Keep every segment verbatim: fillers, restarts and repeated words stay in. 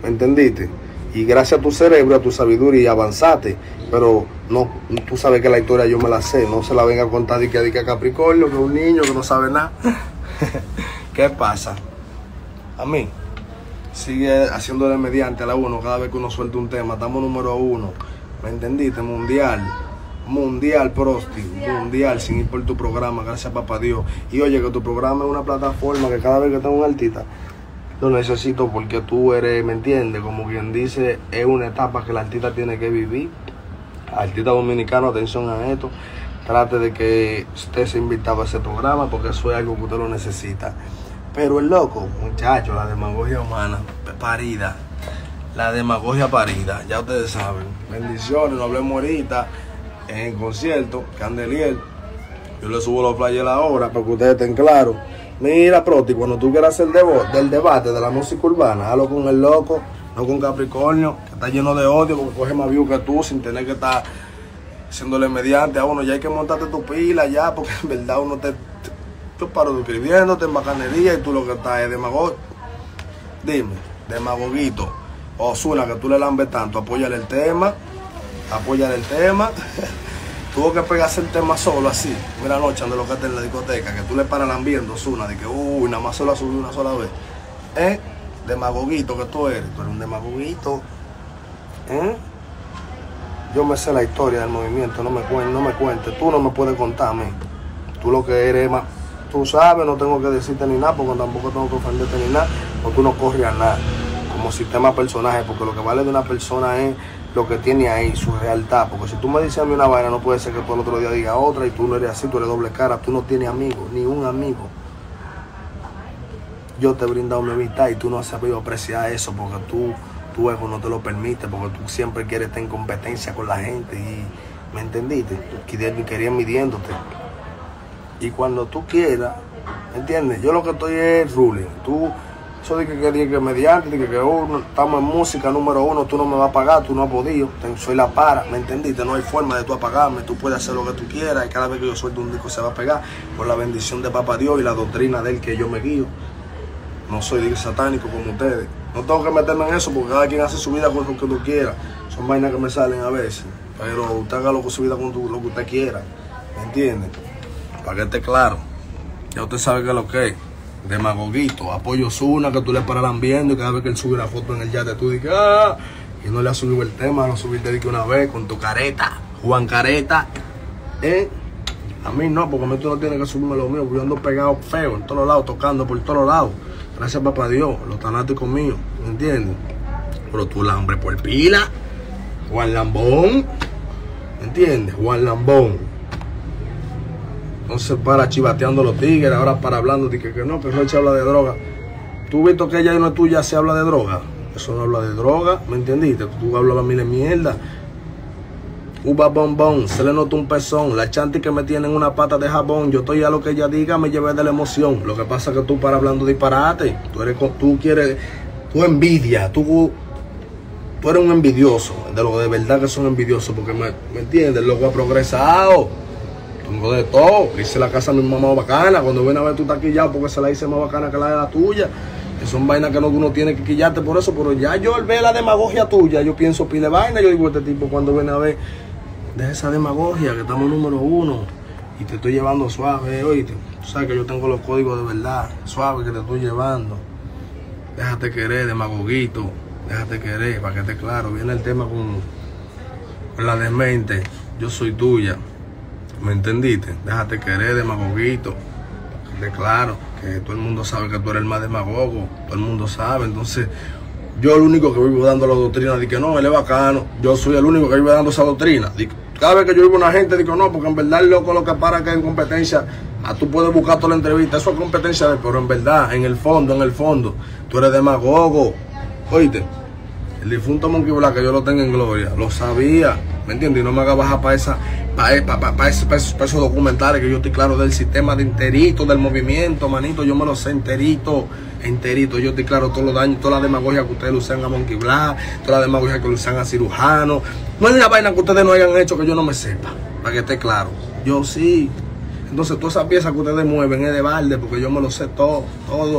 ¿me entendiste? Y gracias a tu cerebro, a tu sabiduría, avanzaste. Pero no, tú sabes que la historia yo me la sé. No se la venga a contar de que, de que Capricornio, que es un niño que no sabe nada. ¿Qué pasa? A mí, sigue haciéndole mediante a la uno cada vez que uno suelta un tema. Estamos número uno. ¿Me entendiste? Mundial. Mundial, Prosti. Mundial, sin ir por tu programa. Gracias, papá Dios. Y oye, que tu programa es una plataforma que cada vez que tengo un artista lo necesito porque tú eres, ¿me entiendes? Como quien dice, es una etapa que el artista tiene que vivir. Artista dominicano, atención a esto. Trate de que usted se invitaba a ese programa porque eso es algo que usted lo necesita. Pero el loco, muchacho, la demagogia humana, parida. La demagogia parida, ya ustedes saben. Bendiciones, no hablemos ahorita en el concierto, Candelier. Yo le subo los flyers ahora para que ustedes estén claros. Mira, Proti, cuando tú quieras hacer debo, del debate de la música urbana, hazlo con el loco, no con Capricornio, que está lleno de odio porque coge más view que tú sin tener que estar haciéndole mediante a uno. Ya hay que montarte tu pila ya, porque en verdad uno te... Yo paro escribiéndote en bacanería y tú lo que estás es demagogo. Dime, demagoguito. Ozuna, que tú le lambes tanto, apóyale el tema, apóyale el tema. Tuvo que pegarse el tema solo así. Mira anoche ando lo que está en la discoteca, que tú le paras lambiendo Ozuna, de que uy, nada más se lo ha subido una sola vez. ¿Eh? Demagoguito que tú eres, tú eres un demagoguito. ¿Eh? Yo me sé la historia del movimiento, no me cuentes, no me cuentes. Tú no me puedes contarme. Tú lo que eres más... Tú sabes, no tengo que decirte ni nada, porque tampoco tengo que ofenderte ni nada, porque tú no corres a nada, como sistema personaje, porque lo que vale de una persona es lo que tiene ahí, su realidad, porque si tú me dices a mí una vaina, no puede ser que tú el otro día digas otra, y tú no eres así, tú eres doble cara, tú no tienes amigos, ni un amigo. Yo te he brindado mi amistad y tú no has sabido apreciar eso, porque tú, tu ego no te lo permite, porque tú siempre quieres estar en competencia con la gente, y ¿me entendiste? Tú querías midiéndote. Y cuando tú quieras, ¿entiendes? Yo lo que estoy es ruling. Tú, eso de que, que, que mediante, de que, que uno, estamos en música número uno, tú no me vas a pagar, tú no has podido, soy la para, ¿me entendiste? No hay forma de tú apagarme, tú puedes hacer lo que tú quieras y cada vez que yo suelto un disco se va a pegar por la bendición de Papá Dios y la doctrina de él que yo me guío. No soy satánico como ustedes. No tengo que meterme en eso porque cada quien hace su vida con lo que tú quieras. Son vainas que me salen a veces. Pero usted haga lo que su vida con tu, lo que usted quiera, ¿me entiendes? Para que esté claro, ya usted sabe que es lo que es. Demagoguito, apoyo Ozuna, que tú le paras viendo y cada vez que él sube una foto en el yate, tú dices, ah, y no le has subido el tema, lo subiste de que una vez con tu careta, Juan Careta, ¿eh? A mí no, porque a mí tú no tienes que subirme lo mío, porque yo ando pegado feo en todos lados, tocando por todos lados. Gracias, papá Dios, los fanáticos míos, ¿me entiendes? Pero tú lambre por pila, Juan Lambón, ¿me entiendes? Juan Lambón. Entonces para chivateando los tigres, ahora para hablando de que, que no, que Roche habla de droga. Tú visto que ella no es tuya, se habla de droga. Eso no habla de droga, ¿me entendiste? Tú hablas a mí de mierda. Uva bombón, se le nota un pezón. La chanti que me tiene en una pata de jabón. Yo estoy a lo que ella diga, me llevé de la emoción. Lo que pasa es que tú para hablando disparate. Tú eres, tú quieres, tú envidia, tú, tú eres un envidioso. De lo de verdad que son envidiosos, porque me, me entiendes, loco ha progresado. Tengo de todo, hice la casa a mi mamá bacana, cuando viene a ver tú estás quillado porque se la hice más bacana que la de la tuya, que son vainas que no, uno tiene que quillarte por eso, pero ya yo al ver la demagogia tuya, yo pienso pile vaina, yo digo este tipo cuando viene a ver, deja esa demagogia que estamos número uno y te estoy llevando suave, oíste, tú sabes que yo tengo los códigos de verdad, suave que te estoy llevando, déjate querer demagoguito, déjate querer, para que esté claro, viene el tema con, con la demente, yo soy tuya. ¿Me entendiste? Déjate querer, demagoguito. De claro, que todo el mundo sabe que tú eres el más demagogo. Todo el mundo sabe. Entonces, yo el único que vivo dando la doctrina, de que no, él es bacano. Yo soy el único que vivo dando esa doctrina. Cada vez que yo vivo una gente, digo no, porque en verdad el loco lo que para que es competencia. A tú puedes buscar toda la entrevista. Eso es competencia de, pero en verdad, en el fondo, en el fondo, tú eres demagogo. Oíste, el difunto Monkey Black, que yo lo tengo en gloria, lo sabía. ¿Me entiendes? Y no me haga bajar para esa, para pa, pa, pa ese, pa esos, pa esos documentales que yo estoy claro del sistema de enterito, del movimiento, manito, yo me lo sé enterito, enterito, yo estoy claro todos los daños, toda la demagogia que ustedes le usan a Monkey Black, toda la demagogia que le usan a cirujano. No hay una vaina que ustedes no hayan hecho que yo no me sepa, para que esté claro. Yo sí. Entonces todas esas piezas que ustedes mueven es de balde, porque yo me lo sé todo, todo.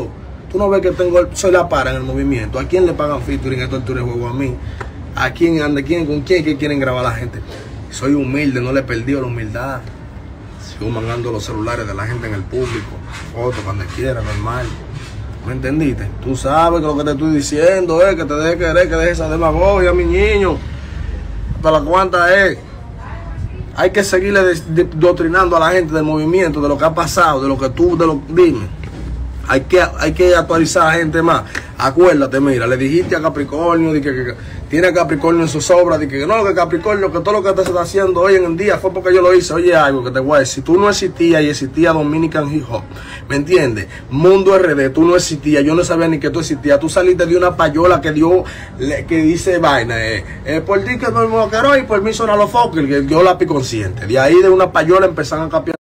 Tú no ves que tengo, el, soy la para en el movimiento. ¿A quién le pagan featuring a Tortura de Juego? A mí. ¿A quién anda? ¿Quién? ¿Con quién que quieren grabar a la gente? Soy humilde, no le he perdido la humildad. Sigo mangando los celulares de la gente en el público. Fotos cuando quiera, normal. ¿Me entendiste? Tú sabes que lo que te estoy diciendo es que te dejes querer, que dejes esa demagogia, mi niño. Hasta la cuanta es. Hay que seguirle doctrinando a la gente del movimiento, de lo que ha pasado, de lo que tú, de lo dime. Hay que, hay que actualizar a la gente más. Acuérdate, mira, le dijiste a Capricornio de que, que, que tiene a Capricornio en sus obras, de que, que no, que Capricornio, que todo lo que te está haciendo hoy en el día fue porque yo lo hice. Oye, algo que te voy a decir, tú no existías y existía Dominican Hip Hop, ¿me entiendes? Mundo R D, tú no existías, yo no sabía ni que tú existías. Tú saliste de una payola que dio, que dice vaina, eh, eh, por ti que no me moquero y por mí son a los focos, que dio lápiz consciente. De ahí de una payola empezaron a cambiar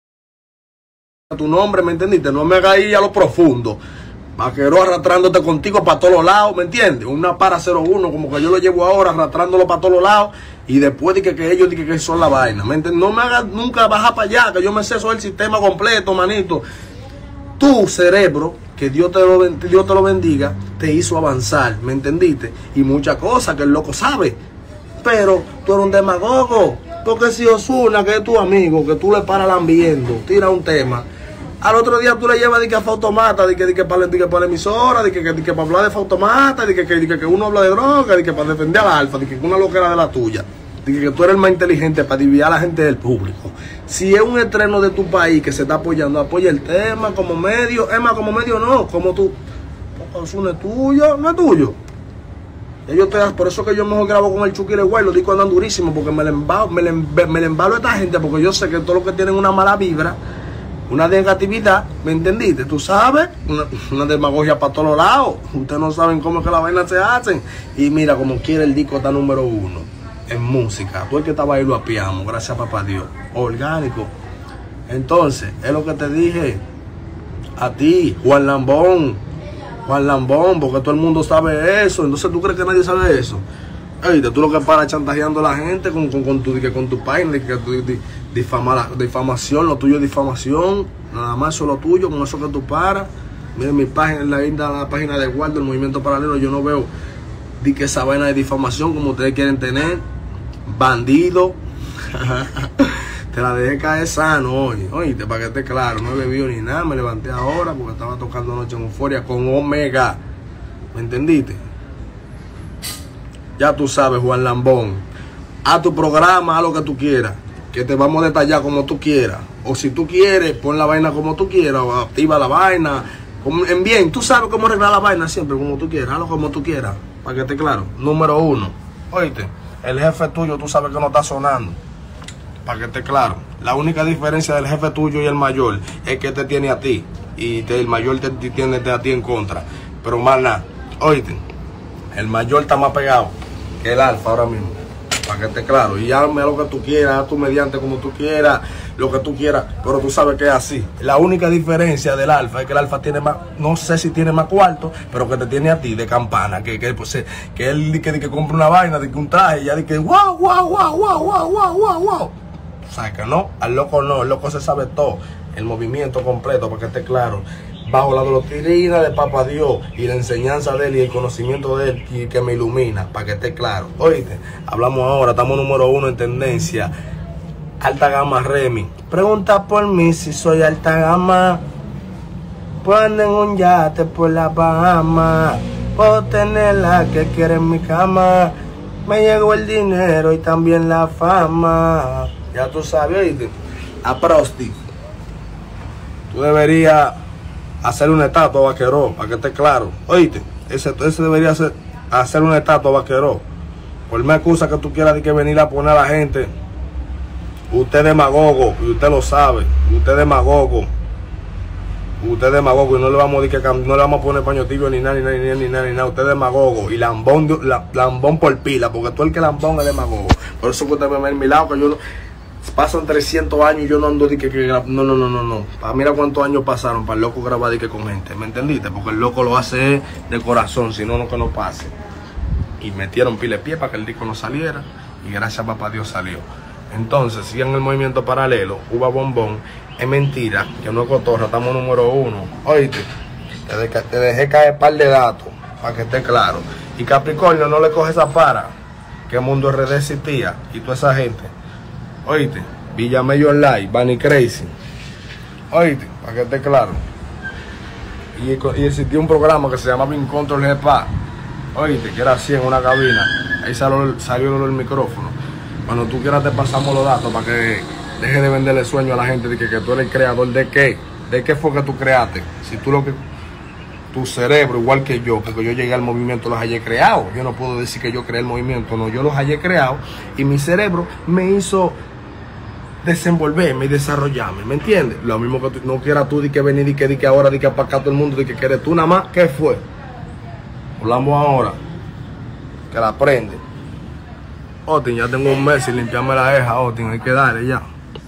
tu nombre, ¿me entendiste? No me hagas ir a lo profundo. Vaquero arrastrándote contigo para todos los lados, ¿me entiendes? Una para cero uno, como que yo lo llevo ahora, arrastrándolo para todos los lados. Y después de que, que ellos digan que son la vaina, ¿me entiendes? No me hagas nunca bajar para allá, que yo me sé eso el sistema completo, manito. Tu cerebro, que Dios te, lo, Dios te lo bendiga, te hizo avanzar, ¿me entendiste? Y muchas cosas que el loco sabe. Pero tú eres un demagogo. Porque si Ozuna, que es tu amigo, que tú le paras lambiendo, tira un tema, al otro día tú le llevas de que a Fautomata, de que, de que, para, de que para la emisora, de que, de que para hablar de Fautomata, de que, de que, que uno habla de droga, de que para defender al alfa, de que una loquera de la tuya, de que, que tú eres el más inteligente para dividir a la gente del público. Si es un estreno de tu país que se está apoyando, apoya el tema como medio, es más, como medio no, como tú, Ozuna es tuyo, no es tuyo. Yo te, por eso que yo mejor grabo con el Chucky Leguay, los discos andan durísimos, porque me le embalo, me le, me le embalo a esta gente, porque yo sé que todos los que tienen una mala vibra, una negatividad, ¿me entendiste? Tú sabes, una, una demagogia para todos lados. Ustedes no saben cómo es que las vainas se hacen. Y mira, como quiere el disco está número uno en música. Tú el que estaba ahí lo apiamos, gracias a papá Dios. Orgánico. Entonces, es lo que te dije a ti, Juan Lambón. Juan Lambón, porque todo el mundo sabe eso. Entonces, ¿tú crees que nadie sabe eso? Ey, tú lo que paras chantajeando a la gente con, con, con, tu, que con tu página, que tu di, difama, difamación, lo tuyo es difamación, nada más eso es lo tuyo, con eso que tú paras. Miren mi página, la, la página de Guardo, el Movimiento Paralelo, yo no veo di que esa vaina de difamación como ustedes quieren tener. Bandido. Te la dejé caer sano hoy, oíste, para que esté claro, no he bebido ni nada, me levanté ahora porque estaba tocando Noche en Euforia con Omega, ¿me entendiste? Ya tú sabes, Juan Lambón, haz tu programa, haz lo que tú quieras, que te vamos a detallar como tú quieras, o si tú quieres, pon la vaina como tú quieras, o activa la vaina, en bien, tú sabes cómo arreglar la vaina siempre, como tú quieras, hazlo como tú quieras, para que esté claro. Número uno, oíste, el jefe tuyo tú sabes que no está sonando. Para que esté claro, la única diferencia del jefe tuyo y el mayor es que te tiene a ti y te, el mayor te, te tiene a ti en contra. Pero más nada, oíste, el mayor está más pegado que el alfa ahora mismo. Para que esté claro, y hazme lo que tú quieras, haz tu mediante como tú quieras, lo que tú quieras, pero tú sabes que es así. La única diferencia del alfa es que el alfa tiene más, no sé si tiene más cuarto, pero que te tiene a ti de campana, que, que, pues, que él que, que compra una vaina, de que un traje, ya de que wow, wow, wow, wow, wow, wow, wow, wow. O sea, que no, al loco no, el loco se sabe todo, el movimiento completo, para que esté claro, bajo la doctrina de Papá Dios y la enseñanza de él y el conocimiento de él y que me ilumina, para que esté claro. Oíste, hablamos ahora, estamos número uno en tendencia, alta gama Remy. Pregunta por mí si soy alta gama, pues ando en un yate por la Bahama, puedo tener la que quiere en mi cama, me llegó el dinero y también la fama. Ya tú sabes, oíste, a Prosti, tú deberías hacer una estatua a Vaquero, para que esté claro, oíste, ese, ese debería ser, hacer una estatua a Vaquero. Por más excusa que tú quieras de que venir a poner a la gente, usted es demagogo, y usted lo sabe, usted es demagogo, usted es demagogo, y no le vamos a, decir que, no le vamos a poner paño tibio ni nada, ni nada, ni nada, ni nada, ni nada. Usted es demagogo, y lambón, la, lambón por pila, porque tú el que lambón es demagogo. Por eso que usted me ve en mi lado, que yo no... Pasan trescientos años y yo no ando de que, que no, no, no, no, no. Para mira cuántos años pasaron para el loco grabar de que con gente, ¿me entendiste? Porque el loco lo hace de corazón, si no, no que no pase. Y metieron pile pie para que el disco no saliera y gracias a papá Dios salió. Entonces, sigan el movimiento paralelo, Uva Bombón, es mentira, que no es cotorra, estamos número uno. Oíste, Te, de, te dejé caer un par de datos para que esté claro. Y Capricornio no le coge esa para que Mundo R D existía y toda esa gente. Oíste, Villamello Online, Bunny Crazy. Oíste, para que esté claro. Y, y existía un programa que se llamaba Incontrol G P A. Oíste, que era así en una cabina. Ahí salió, salió el micrófono. Cuando tú quieras te pasamos los datos para que deje de venderle sueño a la gente de que, que tú eres el creador de qué. ¿De qué fue que tú creaste? Si tú lo que... Tu cerebro, igual que yo, porque yo llegué al movimiento, los hallé creado. Yo no puedo decir que yo creé el movimiento, no, yo los hallé creado y mi cerebro me hizo desenvolverme y desarrollarme, ¿me entiendes? Lo mismo que tú, no quieras tú de que venir y que, de que ahora, de que para acá todo el mundo, de que quieres tú nada más, ¿qué fue? Hablamos ahora, que la prende. Otin, ya tengo un mes sin limpiarme la ceja, Otin, hay que darle ya.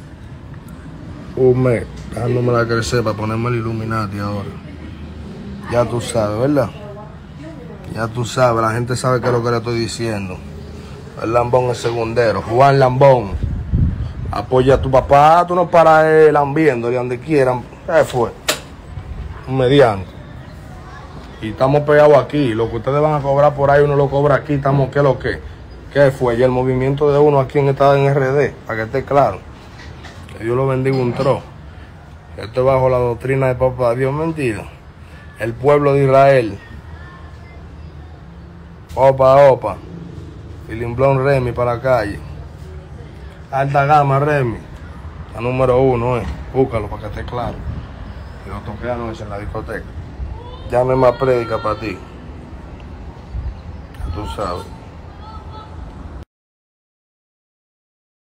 Un mes, dejándome la crecer para ponerme el Illuminati ahora. Ya tú sabes, ¿verdad? Ya tú sabes, la gente sabe qué es lo que le estoy diciendo. El Lambón es segundero. Juan Lambón. Apoya a tu papá, tú no paras eh, lambiendo de donde quieran. ¿Qué fue? Un mediante. Y estamos pegados aquí. Lo que ustedes van a cobrar por ahí, uno lo cobra aquí. Estamos, ¿qué es lo que? ¿Qué fue? Y el movimiento de uno aquí en esta en R D, para que esté claro. Que Dios lo bendiga un tro. Esto es bajo la doctrina de papá Dios mentido. El pueblo de Israel. Opa, opa. Filimblón Remy para la calle. Alta gama Remy. La número uno, eh. Búscalo para que esté claro. Y lo toqué anoche en la discoteca. Llame más prédica para ti. Ya tú sabes.